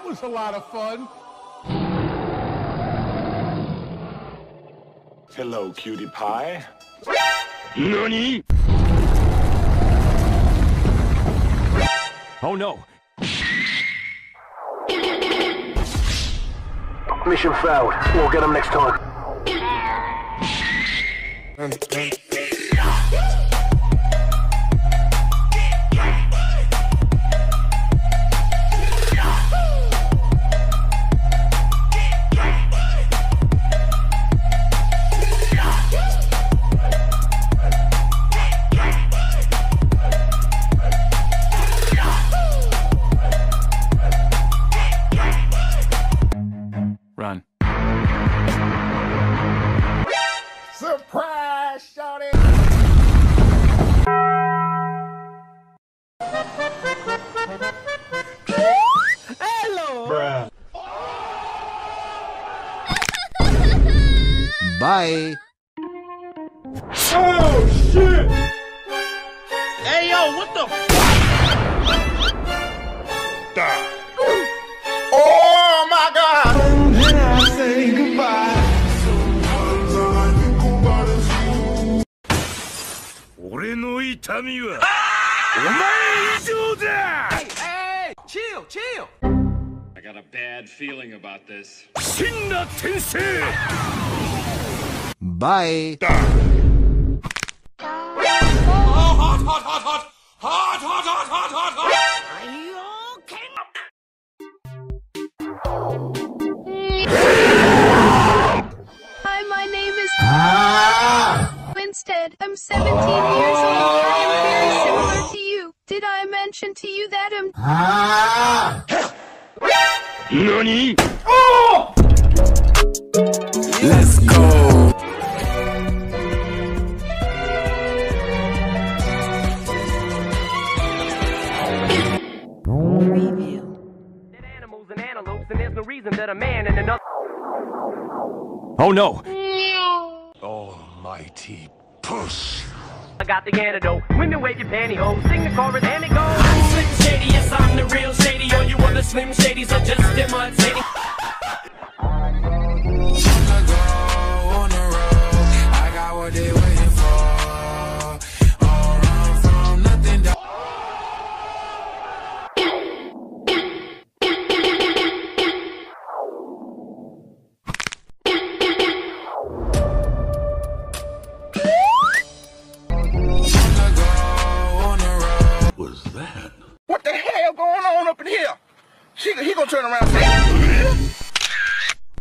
was a lot of fun. Hello, cutie pie. NANI?! Oh no! Mission failed. We'll get them next time. Run. Surprise, shawty! Hello! Bruh. Bye. Oh, shit! Hey, yo, what the? Oh, my God! Then I say goodbye. 俺の痛みはお前以上だ。 Hey, hey, chill, chill. I got a bad feeling about this. 真な転生。 Bye. Hi, my name is Instead, I'm 17 years old. I am very similar to you. Did I mention to you that I'm... NANI?! Let's go. Animals and antelopes, and there's no reason that a man and another. Oh no! Almighty push. I got the antidote. Women wave your pantyhose, sing the chorus, and it goes. I'm Slim Shady, yes, I'm the real Shady. All you other Slim Shadys are just imitating. On the road, I got what they waiting for. All run from nothing. What the hell going on up in here? He gonna turn around and say,